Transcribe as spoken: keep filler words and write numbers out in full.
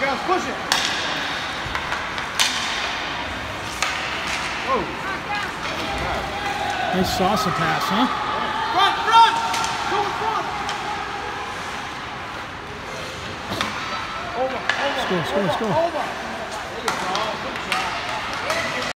Bounce, push it. Whoa. Nice salsa pass, huh? Front, front! Go in front! Over, over, Let's go, let's go, let's go. over, over.